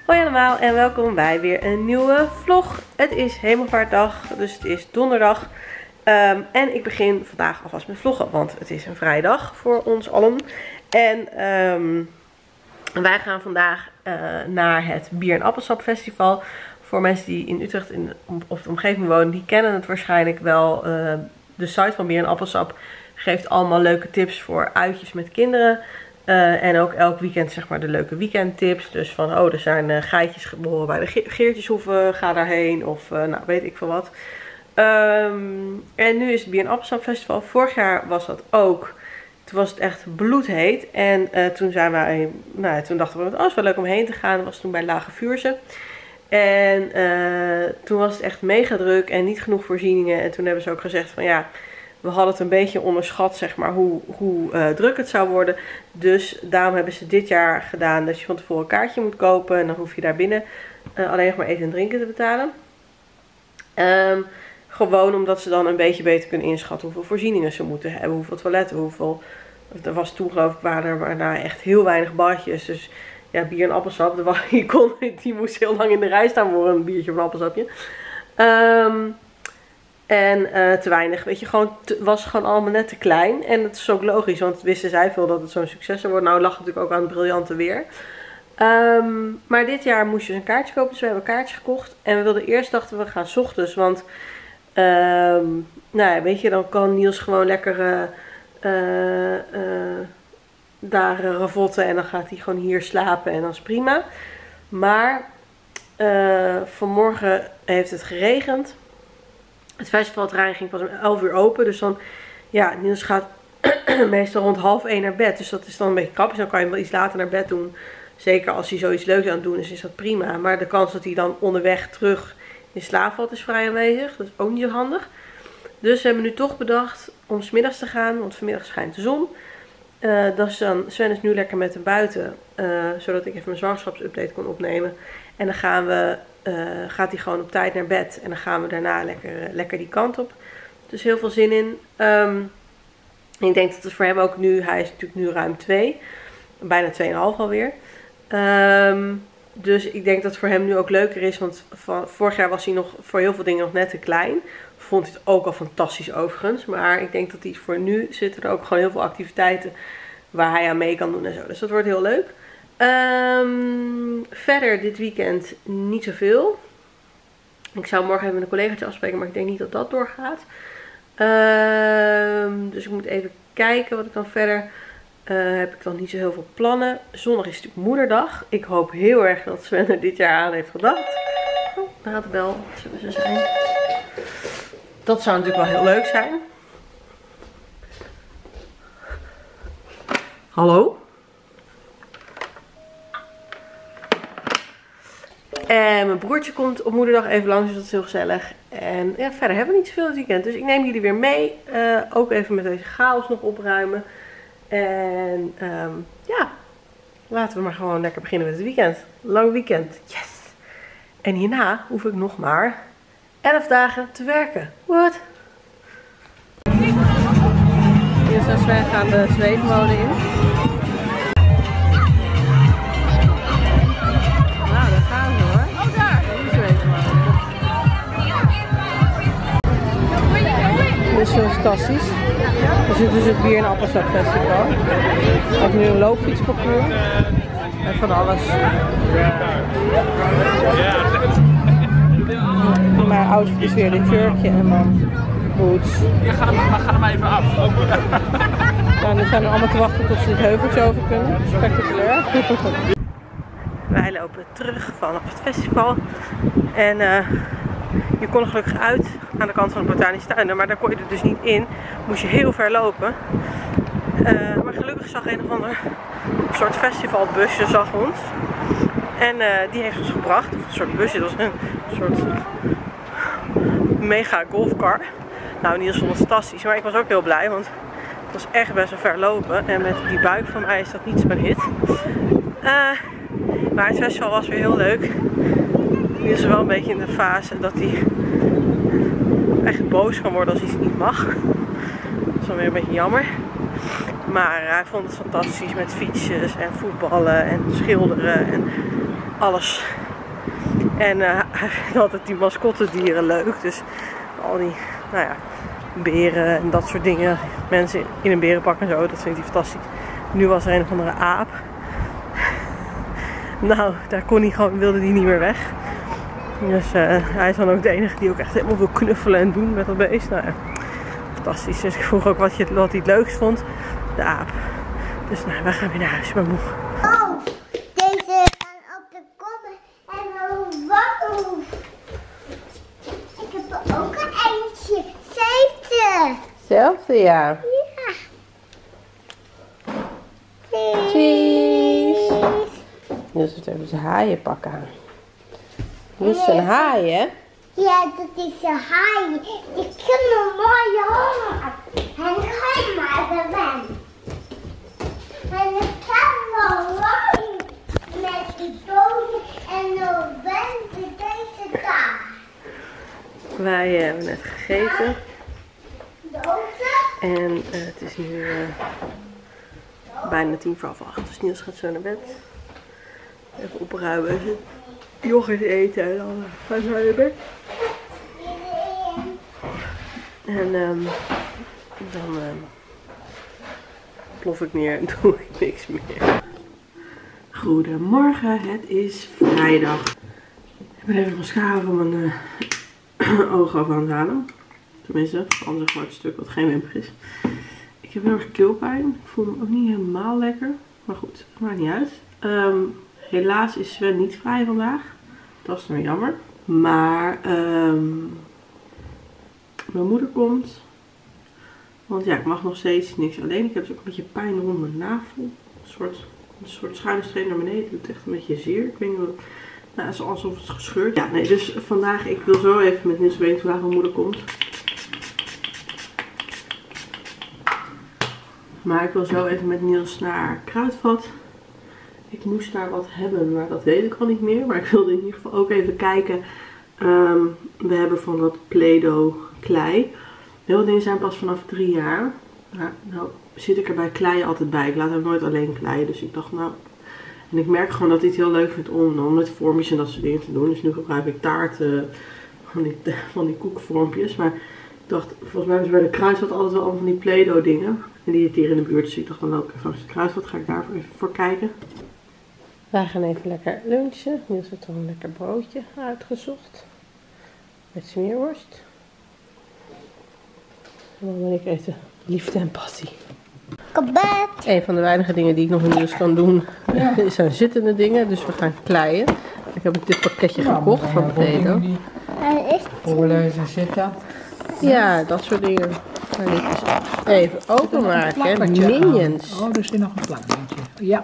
Hoi allemaal en welkom bij weer een nieuwe vlog. Het is Hemelvaartdag, dus het is donderdag. En ik begin vandaag alvast met vloggen, want het is een vrije dag voor ons allen. En wij gaan vandaag naar het Bier en Appelsap Festival. Voor mensen die in Utrecht of de omgeving wonen, die kennen het waarschijnlijk wel. De site van Bier en Appelsap geeft allemaal leuke tips voor uitjes met kinderen. En ook elk weekend zeg maar de leuke weekendtips. Dus van er zijn geitjes geboren bij de Geertjeshoeven, ga daarheen. Of nou weet ik veel wat. En nu is het Bier en Appelsap Festival. Vorig jaar was dat ook. Toen was het echt bloedheet. En toen toen dachten we, het is wel leuk om heen te gaan. Dat was toen bij Lage Vuursche. En toen was het echt mega druk en niet genoeg voorzieningen. En toen hebben ze ook gezegd van ja, we hadden het een beetje onderschat zeg maar hoe druk het zou worden. Dus daarom hebben ze dit jaar gedaan dat je van tevoren een kaartje moet kopen. En dan hoef je daar binnen alleen nog maar eten en drinken te betalen. Gewoon omdat ze dan een beetje beter kunnen inschatten hoeveel voorzieningen ze moeten hebben. Hoeveel toiletten, Er was toen geloof ik waren er echt heel weinig badjes. Dus ja, bier en appelsap. Die moest heel lang in de rij staan voor een biertje of een appelsapje. Te weinig. Weet je, was gewoon allemaal net te klein. En het is ook logisch, want wisten zij veel dat het zo'n succes zou worden. Nou lag het natuurlijk ook aan het briljante weer. Maar dit jaar moest je een kaartje kopen. Dus we hebben een kaartje gekocht. En we wilden eerst dachten we gaan 's ochtends. Want nou ja, weet je, dan kan Niels gewoon lekker daar ravotten. En dan gaat hij gewoon hier slapen. En dat is prima. Maar vanmorgen heeft het geregend. Het festivalterrein ging pas om 11 uur open. Dus dan, ja, Niels gaat meestal rond 12:30 naar bed. Dus dat is dan een beetje krap. Dus dan kan je hem wel iets later naar bed doen. Zeker als hij zoiets leuks aan het doen is, is dat prima. Maar de kans dat hij dan onderweg terug in slaap valt is vrij aanwezig. Dat is ook niet zo handig. Dus we hebben nu toch bedacht om 's middags te gaan. Want vanmiddag schijnt de zon. Sven is nu lekker met hem buiten. Zodat ik even mijn zwangerschapsupdate kon opnemen. En dan gaat hij gewoon op tijd naar bed. En dan gaan we daarna lekker die kant op. Dus heel veel zin in. Ik denk dat het voor hem ook nu, hij is natuurlijk nu ruim 2. Bijna 2,5 alweer. Dus ik denk dat het voor hem nu ook leuker is. Want vorig jaar was hij nog voor heel veel dingen nog net te klein. Vond hij het ook al fantastisch overigens. Maar ik denk dat hij voor nu zitten er ook gewoon heel veel activiteiten waar hij aan mee kan doen en zo. Dus dat wordt heel leuk. Verder dit weekend niet zoveel. Ik zou morgen even met een collegaatje afspreken, maar ik denk niet dat dat doorgaat. Dus ik moet even kijken wat ik dan verder... heb ik dan niet zo heel veel plannen. Zondag is natuurlijk moederdag. Ik hoop heel erg dat Sven er dit jaar aan heeft gedacht. Oh, daar gaat de bel. Zullen ze zijn? Dat zou natuurlijk wel heel leuk zijn. Hallo? En mijn broertje komt op moederdag even langs, dus dat is heel gezellig. En ja, verder hebben we niet zoveel dit weekend. Dus ik neem jullie weer mee. Ook even met deze chaos nog opruimen. En ja, laten we maar gewoon lekker beginnen met het weekend. Lang weekend. Yes! En hierna hoef ik nog maar 11 dagen te werken. What? Hier zijn Sven gaan de zweetmolen in. Nou, daar gaan we hoor. Oh, daar! De zweetmolen. Dit is fantastisch. We zitten dus het Bier en Appelsap Festival. Ook nu een loopfietsparcours. En van alles. Mijn outfit is weer dit jurkje en dan boots. Ja, ga er maar even af. Nou, nu zijn we allemaal te wachten tot ze dit heuveltje over kunnen. Spectaculair. Wij lopen terug vanaf het festival. En je kon er gelukkig uit aan de kant van de botanische tuinen, maar daar kon je er dus niet in. Moest je heel ver lopen. Maar gelukkig zag een of ander soort festivalbusje zag ons. En die heeft ons gebracht. Of een soort busje, dat was een soort mega golfcar. Nou, Niels vond het fantastisch, maar ik was ook heel blij, want het was echt best wel ver lopen. En met die buik van mij is dat niet zo'n hit. Maar het festival was weer heel leuk. Nu is er wel een beetje in de fase dat hij echt boos kan worden als iets niet mag. Dat is dan weer een beetje jammer. Maar hij vond het fantastisch met fietsjes en voetballen en schilderen. En alles. En hij vindt altijd die mascottedieren leuk. Dus al die, nou ja, beren en dat soort dingen. Mensen in een berenpak en zo, dat vindt hij fantastisch. Nu was er een of andere aap. Nou, daar wilde hij niet meer weg. Dus hij is dan ook de enige die ook echt helemaal wil knuffelen en doen met dat beest. Nou ja, fantastisch. Dus ik vroeg ook wat hij het leukst vond. De aap. Dus nou, wij gaan weer naar huis. Ik ben moe. Oh, deze gaan op de kommen en wow. Ik heb er ook een eentje. Zeefde. Hetzelfde, ja. Ja. Cheese. Niels doet even zijn haaienpak aan. Dit is een haai, hè? Ja, dat is een haai. Die kunnen mooie horen. En ga maar erbij. En ik kan wel lang met die dozen en november deze dag. Wij hebben net gegeten. Dozen? En het is nu bijna 7:45. Dus Niels gaat zo naar bed. Even opruimen. Yoghurt eten en dan gaan we naar bed. En dan plof ik neer en doe ik niks meer. Goedemorgen, het is vrijdag. Ik ben even de mascara van mijn ogen af aan het halen. Tenminste, anders gewoon het stuk wat geen wimper is. Ik heb heel erg keelpijn. Ik voel me ook niet helemaal lekker. Maar goed, het maakt niet uit. Helaas is Sven niet vrij vandaag. Dat is nou jammer. Maar mijn moeder komt. Want ja, ik mag nog steeds niks alleen. Ik heb dus ook een beetje pijn rond mijn navel. Een soort schuine streep naar beneden. Het doet echt een beetje zeer. Ik weet niet wat. Nou, het is alsof het is gescheurd. Ja, nee, dus vandaag, ik wil zo even met Niels weten vandaag mijn moeder komt. Maar ik wil zo even met Niels naar Kruidvat. Ik moest daar wat hebben, maar dat weet ik al niet meer. Maar ik wilde in ieder geval ook even kijken. We hebben van dat Play-Doh klei. Heel veel dingen zijn pas vanaf 3 jaar. Nou zit ik er bij klei altijd bij. Ik laat hem nooit alleen kleien. Dus ik dacht nou... En ik merk gewoon dat hij het heel leuk vindt om met vormpjes en dat soort dingen te doen. Dus nu gebruik ik taarten van die koekvormpjes. Maar ik dacht, volgens mij hebben ze bij de Kruidvat altijd wel allemaal van die Play-Doh dingen. En die zit hier in de buurt. Dus ik dacht dan loop ik even langs de Kruidvat. Ga ik daar even voor kijken. Wij gaan even lekker lunchen. Niels heeft toch een lekker broodje uitgezocht. Met smeerworst. En dan ben ik eten liefde en passie. Kabet. Een van de weinige dingen die ik nog in Niels kan doen zijn zittende dingen. Dus we gaan kleien. Ik heb dit pakketje gekocht van Play-Doh. Hoe leuk is zitten? Ja, dat soort dingen. Maar dit is even openmaken. Minions. Oh, er zit nog een plakbandje. Ja.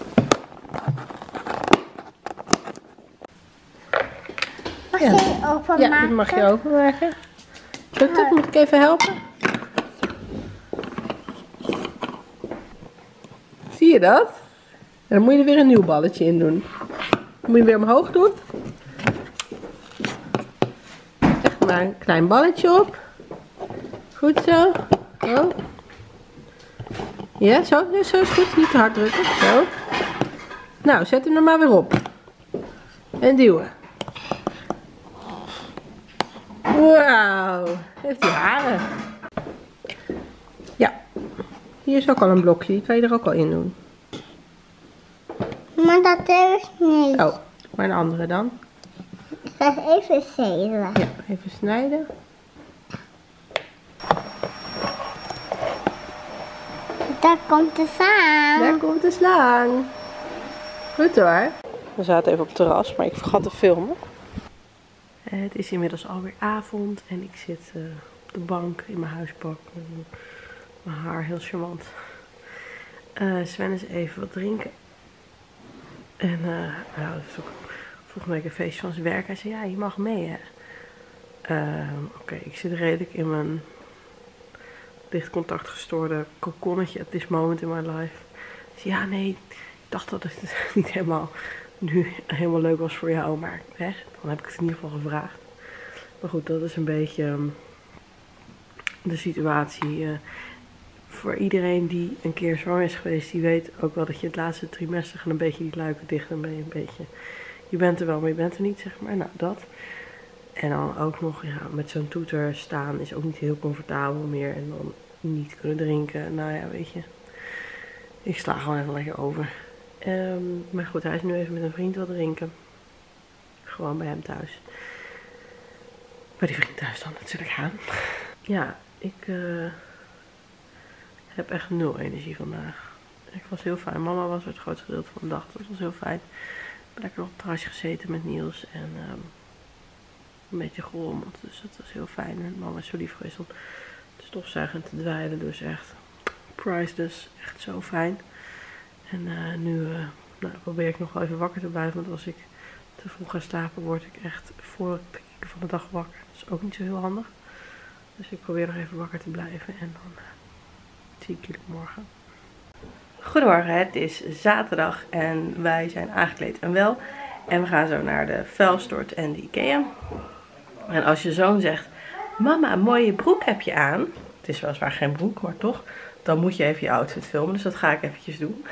Mag je openmaken? Ja, dat mag je openmaken. Lukt het? Moet ik even helpen? Zie je dat? En dan moet je er weer een nieuw balletje in doen. Dan moet je weer omhoog doen. Echt maar een klein balletje op. Goed zo. Zo. Ja, zo is goed. Niet te hard drukken. Zo. Nou, zet hem er maar weer op. En duwen. Wauw. Heeft hij haren. Ja. Hier is ook al een blokje. Die kan je er ook al in doen. Maar dat is niet. Oh, maar een andere dan. Ik ga even zeven. Ja, even snijden. Daar komt de slang. Daar komt de slang. Goed hoor. We zaten even op het terras, maar ik vergat te filmen. Het is inmiddels alweer avond en ik zit op de bank in mijn huispak. Met mijn haar heel charmant. Sven is even wat drinken. En nou, dat is ook volgende week een feestje van zijn werk. Hij zei, ja, je mag mee hè. Oké, ik zit redelijk in mijn lichtcontact gestoorde kokonnetje at this moment in my life. Dus ja, nee, ik dacht dat het niet helemaal leuk was voor jou, maar hè, dan heb ik het in ieder geval gevraagd. Maar goed, dat is een beetje de situatie. Voor iedereen die een keer zwanger is geweest, die weet ook wel dat je het laatste trimester gaan een beetje die luiken dicht en ben je een beetje Je bent er wel, maar je bent er niet, zeg maar. Nou, dat. En dan ook nog, ja, met zo'n toeter staan is ook niet heel comfortabel meer. En dan niet kunnen drinken. Nou ja, weet je. Ik sla gewoon even lekker over. Maar goed, hij is nu even met een vriend wat drinken. Gewoon bij hem thuis. Bij die vriend thuis dan natuurlijk aan. Ja, ik heb echt 0 energie vandaag. Ik was heel fijn. Mama was er het grootste gedeelte van de dag. Dat was heel fijn. Ik heb lekker op het terrasje gezeten met Niels. En een beetje gerommeld. Dus dat was heel fijn. En mama is zo lief geweest om te stofzuigen en te dweilen. Dus echt priceless. Echt zo fijn. En nu probeer ik nog wel even wakker te blijven. Want als ik te vroeg ga slapen word ik echt voor het krieken van de dag wakker. Dat is ook niet zo heel handig. Dus ik probeer nog even wakker te blijven. En dan zie ik jullie morgen. Goedemorgen, het is zaterdag en wij zijn aangekleed en wel. En we gaan zo naar de vuilstort en de IKEA. En als je zoon zegt, mama, een mooie broek heb je aan. Het is weliswaar geen broek, maar toch. Dan moet je even je outfit filmen, dus dat ga ik eventjes doen.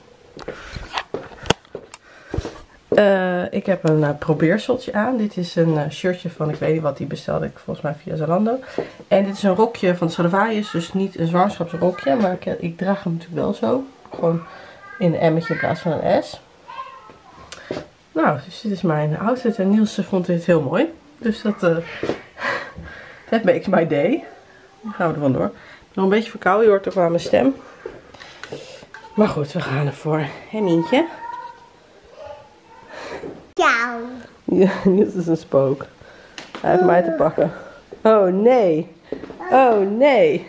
Ik heb een probeerseltje aan. Dit is een shirtje van, ik weet niet wat, die bestelde ik volgens mij via Zalando. En dit is een rokje van Stradivarius, dus niet een zwangerschapsrokje, maar ik draag hem natuurlijk wel zo. Gewoon in een M'tje in plaats van een S. Nou, dus dit is mijn outfit en Niels vond dit heel mooi. Dus dat that makes my day. Dan gaan we er vandoor. Ik ben nog een beetje verkouden, je hoort ook wel aan mijn stem. Maar goed, we gaan ervoor. Hé Mientje? Ciao. Ja, Niels is een spook. Hij heeft mij te pakken. Oh nee. Oh nee.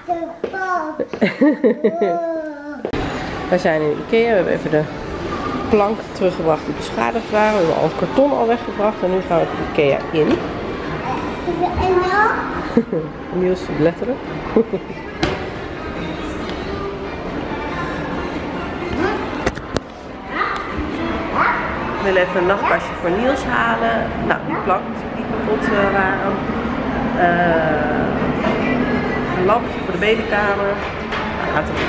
Wij zijn in IKEA. We hebben even de plank teruggebracht die beschadigd waren. We hebben al het karton al weggebracht. En nu gaan we de IKEA in. Niels letterlijk. Ik wil even een nachtkastje voor Niels halen. Nou, die plank die kapot waren. Een lampje voor de babykamer. Nou, gaat het.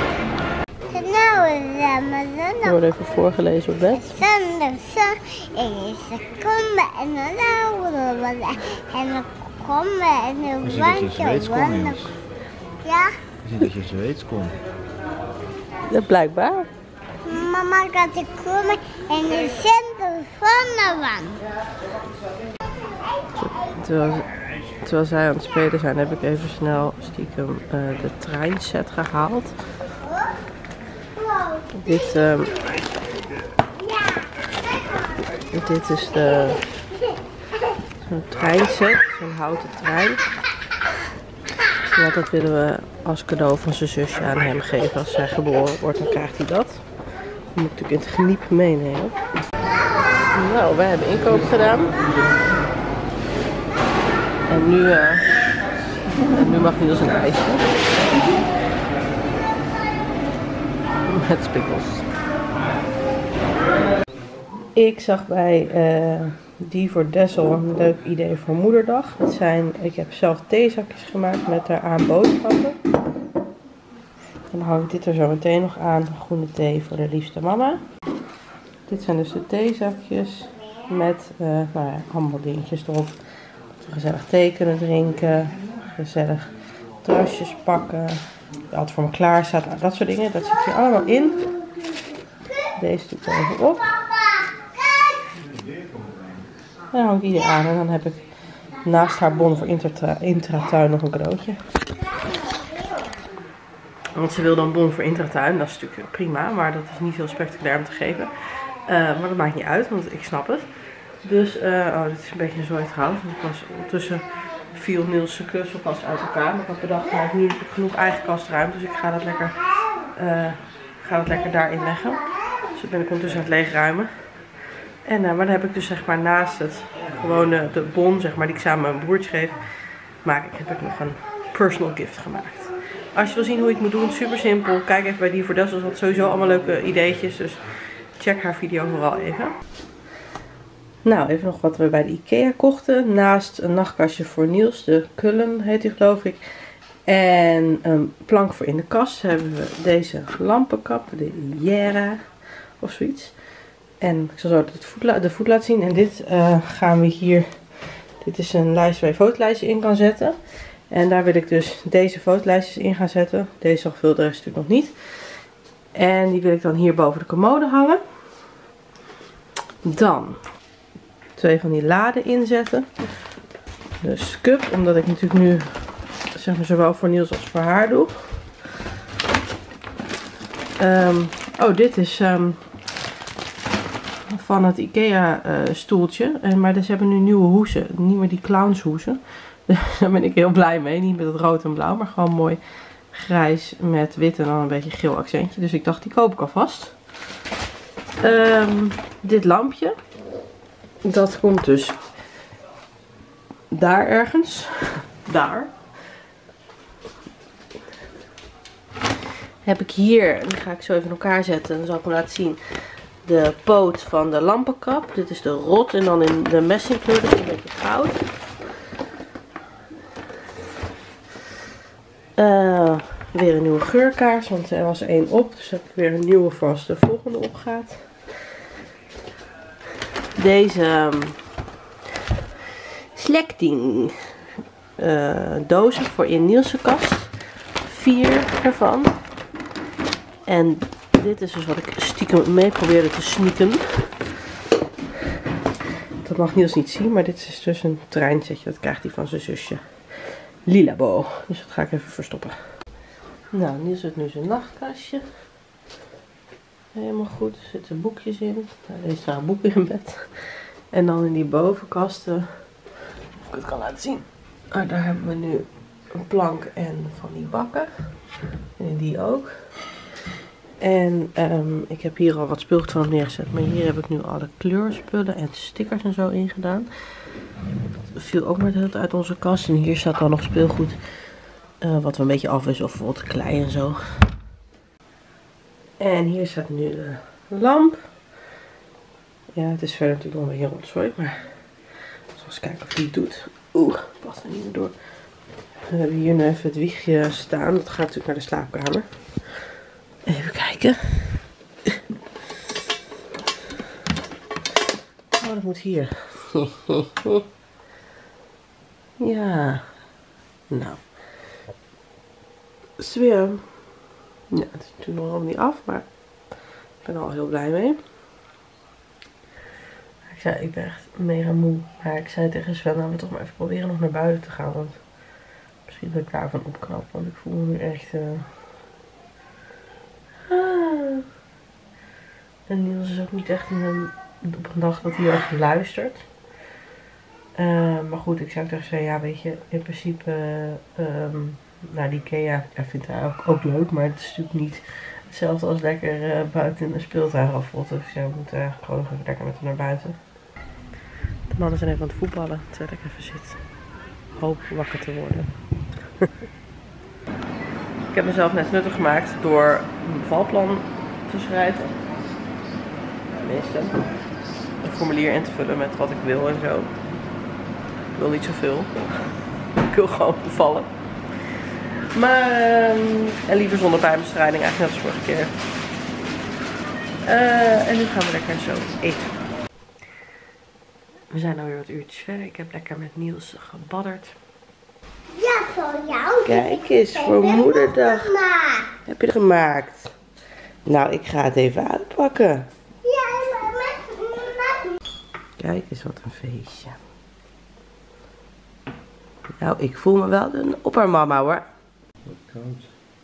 Er wordt even voorgelezen op bed. Je ziet dat je Zweeds kon, Niels. Ja? Je ziet dat je Zweeds kon. Ja, blijkbaar. Mama gaat komen in het centrum van de wand. Terwijl zij aan het spelen zijn, heb ik even snel stiekem de treinset gehaald. Dit is zo'n treinset, zo'n houten trein. Want dat willen we als cadeau van zijn zusje aan hem geven. Als hij geboren wordt, dan krijgt hij dat. Dat moet ik natuurlijk in het geniep meenemen. Nou, wij hebben inkoop gedaan. En nu mag Niels een ijsje. Met spikkels. Ik zag bij Die voor Dessel een leuk idee voor moederdag. Ik heb zelf theezakjes gemaakt met daaraan boodschappen. En dan hang ik dit er zo meteen nog aan. Groene thee voor de liefste mama. Dit zijn dus de theezakjes met allemaal dingetjes erop. Gezellig thee kunnen drinken. Gezellig trasjes pakken. Wat voor me klaar staat. Nou, dat soort dingen. Dat zit hier allemaal in. Deze doe ik er even op. En dan hang ik die aan. En dan heb ik naast haar bon voor Intratuin nog een cadeautje. Want ze wil dan bon voor Intratuin. Dat is natuurlijk prima. Maar dat is niet heel spectaculair om te geven. Maar dat maakt niet uit. Want ik snap het. Dus, dit is een beetje een zooi trouwens. Want ik was ondertussen viel Niels' kleuselkast uit elkaar. Maar ik had bedacht, hij heeft nu genoeg eigen kastruimte. Dus ik ga dat lekker daarin leggen. Dus dat ben ik ondertussen aan het leegruimen. En maar dan heb ik dus zeg maar naast het gewone de bon zeg maar die ik samen met mijn broertje geef, heb ik nog een personal gift gemaakt. Als je wil zien hoe je het moet doen, super simpel. Kijk even bij Die voor Dessel. Dat sowieso allemaal leuke ideetjes. Dus check haar video vooral even. Nou, even nog wat we bij de IKEA kochten. Naast een nachtkastje voor Niels, de Kullen heet die geloof ik. En een plank voor in de kast hebben we deze lampenkap, de Jera of zoiets. En ik zal zo de voet laten zien. En dit gaan we hier... Dit is een lijst waar je fotolijstjes in kan zetten. En daar wil ik dus deze fotolijstjes in gaan zetten. Deze zoveel, de rest natuurlijk nog niet. En die wil ik dan hier boven de commode hangen. Dan 2 van die laden inzetten. De SCUP, omdat ik natuurlijk nu zeg maar zowel voor Niels als voor haar doe. Oh, dit is van het IKEA stoeltje. Maar ze hebben nu nieuwe hoesen. Niet meer die clownshoesen. Dus daar ben ik heel blij mee. Niet met het rood en blauw, maar gewoon mooi grijs met wit en dan een beetje geel accentje. Dus ik dacht, die koop ik alvast. Dit lampje. Dat komt dus daar ergens. Daar. Heb ik hier, die ga ik zo even in elkaar zetten. Dan zal ik hem laten zien. De poot van de lampenkap. Dit is de rot en dan in de messingkleur. Dus een beetje goud. Weer een nieuwe geurkaars, want er was 1 op. Dus heb ik weer een nieuwe voor als de volgende opgaat. Deze Slekting dozen voor in Niels' kast. 4 ervan. En dit is dus wat ik stiekem mee probeerde te sneaken. Dat mag Niels niet zien, maar dit is dus een treinsetje. Dat krijgt hij van zijn zusje Lilabo. Dus dat ga ik even verstoppen. Nou, Niels heeft nu zijn nachtkastje. Helemaal goed. Er zitten boekjes in. Nou, deze staan boeken in bed. En dan in die bovenkasten. Of ik het kan laten zien. Daar hebben we nu een plank en van die bakken. En in die ook. En ik heb hier al wat speelgoed van neergezet. Maar hier heb ik nu alle kleurspullen en stickers en zo in gedaan. Dat viel ook maar uit onze kast. En hier staat dan nog speelgoed. Wat we een beetje afwisselen. Of bijvoorbeeld klei en zo. En hier staat nu de lamp. Ja, het is verder natuurlijk wel een beetje rotzooi. Maar ik zal eens kijken of die het doet. Oeh, past er niet meer door. We hebben hier nu even het wiegje staan. Dat gaat natuurlijk naar de slaapkamer. Even kijken. Oh, dat moet hier. Ja. Nou. Sfeer. Ja, het is natuurlijk nog helemaal niet af, maar ik ben er al heel blij mee. Ik zei, ik ben echt mega moe. Maar ik zei tegen Sven, laten we toch maar even proberen nog naar buiten te gaan. Want misschien dat ik daarvan opknap. Want ik voel me nu echt... En Niels is ook niet echt op een dag dat hij echt luistert. Maar goed, ik zou tegen zeggen, ja weet je, in principe, nou die Ikea vindt hij ook leuk, maar het is natuurlijk niet hetzelfde als lekker buiten in de speeltuin afvotten. Dus jij moet gewoon nog even lekker met hem naar buiten. De mannen zijn even aan het voetballen, terwijl ik even zit. Hoop wakker te worden. Ik heb mezelf net nuttig gemaakt door een bevalplan te schrijven. Tenminste, een formulier in te vullen met wat ik wil en zo. Ik wil niet zoveel. Ik wil gewoon bevallen. Maar, en liever zonder pijnbestrijding, eigenlijk net als vorige keer. En nu gaan we lekker zo eten. We zijn alweer wat uurtjes verder. Ik heb lekker met Niels gebadderd. Ja, voor jou. Kijk eens, voor moederdag. Heb je het gemaakt? Nou, ik ga het even uitpakken. Ja, maar. Kijk eens, wat een feestje. Nou, ik voel me wel een oppermama hoor. Wat koud.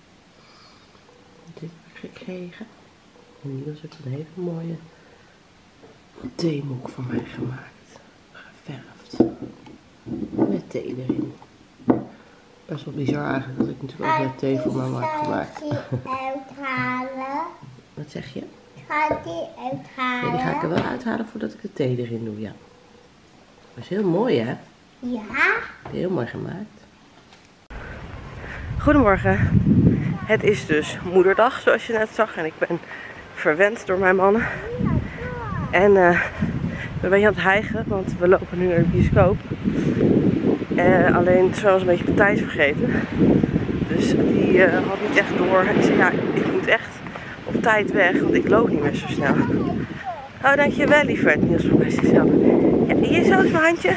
Dit heb ik gekregen. En Niels heeft een hele mooie theemoek van mij gemaakt. Geverfd. Met thee erin. Best wel bizar eigenlijk dat ik natuurlijk ook net thee voor mama heb gemaakt. Uithalen. Wat zeg je? Ga die uithalen. Ja, die ga ik er wel uithalen voordat ik de thee erin doe, ja. Dat is heel mooi hè? Ja. Heel mooi gemaakt. Goedemorgen. Het is dus moederdag zoals je net zag. En ik ben verwend door mijn mannen. En we zijn een beetje aan het hijgen, want we lopen nu naar de bioscoop. Alleen Sven was een beetje Matthijs vergeten. Dus die had niet echt door. Ik zei ja, ik moet echt op tijd weg, want ik loop niet meer zo snel. Oh, dankjewel lieverd. Niels voor mij zichzelf. Ja, hier zo is mijn handje.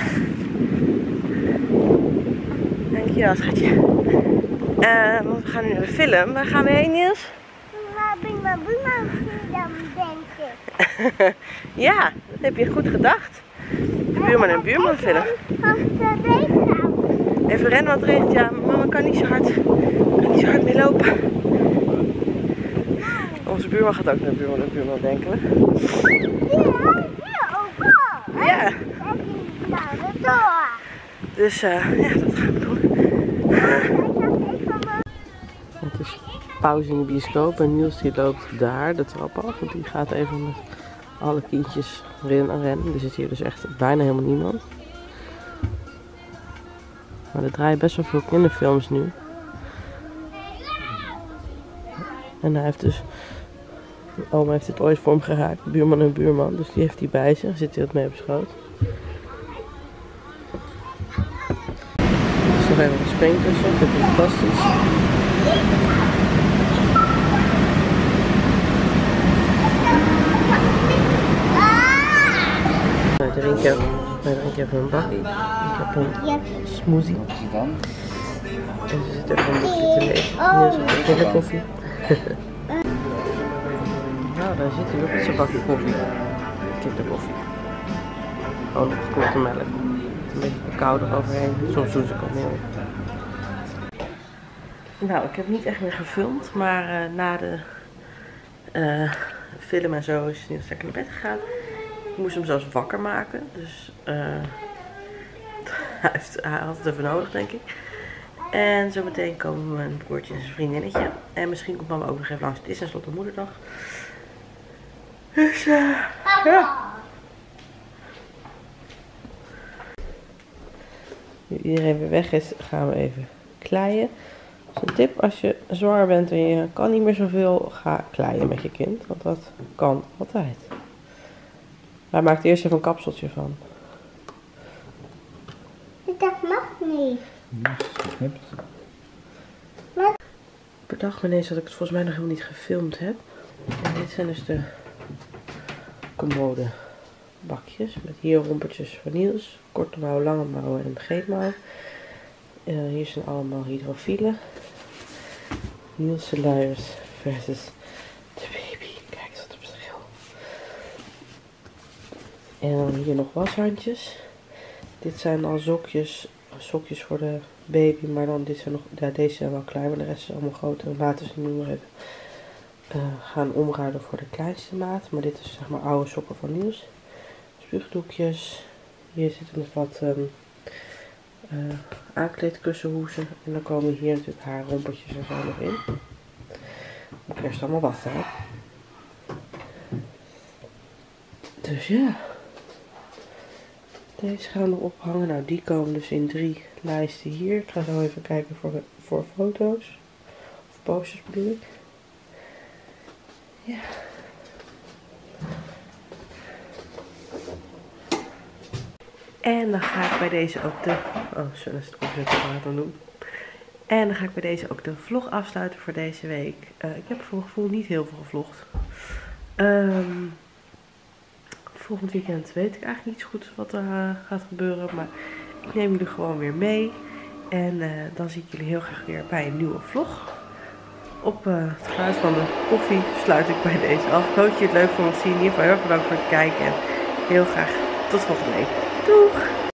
Dankjewel schatje. Want we gaan nu naar de film. Waar gaan we heen Niels? Naar buurman denk ik. Ja, dat heb je goed gedacht. De buurman en buurman film. Even rennen want het regent. Ja, mama kan niet zo hard mee lopen. Onze buurman gaat ook naar de buurman en buurman denken we. Ja. Dus ja, dat gaan we doen. Het is pauze in de bioscoop en Niels die loopt daar de trap af. Want die gaat even met alle kindjes rennen. Er zit hier dus echt bijna helemaal niemand. Maar er draaien best wel veel kinderfilms nu. En hij heeft dus... Oma heeft het ooit voor hem geraakt, buurman en buurman. Dus die heeft hij bij zich, zit hij wat mee op schoot. Dus nog even op de springkussen, ik vind het fantastisch. Wij drinken even een bakkie. Ik heb een smoothie. En ze zit even een boekje te lezen. Niels heeft een koffie. Nou, daar zit hij ook met zijn bakje koffie. Kinderkoffie. Gewoon geklotte melk. Een beetje koud eroverheen. Soms doen ze ook al heel. Nou, ik heb niet echt meer gefilmd, maar na de film en zo is Niels lekker naar bed gegaan. Ik moest hem zelfs wakker maken, dus hij had het even nodig, denk ik. En zo meteen komen mijn broertje en zijn vriendinnetje. En misschien komt mama ook nog even langs. Het is tenslotte moederdag. Dus ja. Nu iedereen weer weg is, gaan we even kleien. Dus een tip, als je zwanger bent en je kan niet meer zoveel, ga kleien met je kind. Want dat kan altijd. Hij maakt eerst even een kapseltje van. Dat mag niet. Ik bedacht me ineens dat ik het volgens mij nog helemaal niet gefilmd heb. En dit zijn dus de commode bakjes. Met hier rompertjes van Niels. Korte mouw, lange mouw en geetmouw. Hier zijn allemaal hydrofielen. Niels' luiers versus de baby. Kijk eens wat een verschil. En dan hier nog washandjes. Dit zijn al sokjes voor de baby, maar dan dit zijn nog, ja, deze zijn wel klein, maar de rest is allemaal groter. Laten ze nu nog even gaan omruilen voor de kleinste maat. Maar dit is zeg maar oude sokken van Niels. Spuugdoekjes. Hier zitten nog wat aankleedkussenhoezen. En dan komen hier natuurlijk haar rompertjes en zo nog in. Moet ik eerst allemaal wassen, hè. Dus ja. Deze gaan we ophangen. Nou, die komen dus in 3 lijsten hier. Ik ga zo even kijken voor foto's. Of posters bedoel ik. Ja. En dan ga ik bij deze ook de... Oh, zo is het computer aan het doen. En dan ga ik bij deze ook de vlog afsluiten voor deze week. Ik heb voor mijn gevoel niet heel veel gevlogd. Volgend weekend weet ik eigenlijk niet zo goed wat er gaat gebeuren. Maar ik neem jullie gewoon weer mee. En dan zie ik jullie heel graag weer bij een nieuwe vlog. Op het geluid van de koffie sluit ik bij deze af. Ik hoop dat je het leuk vond te zien. In ieder geval heel erg bedankt voor het kijken. En heel graag tot volgende week. Doeg!